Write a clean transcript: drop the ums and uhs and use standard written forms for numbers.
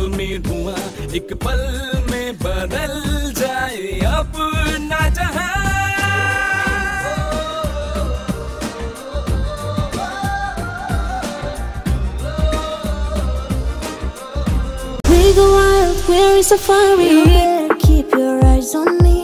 में धुआं एक पल में बदल जाए अपना जहां। We go wild, we're in safari. You better keep your eyes on me.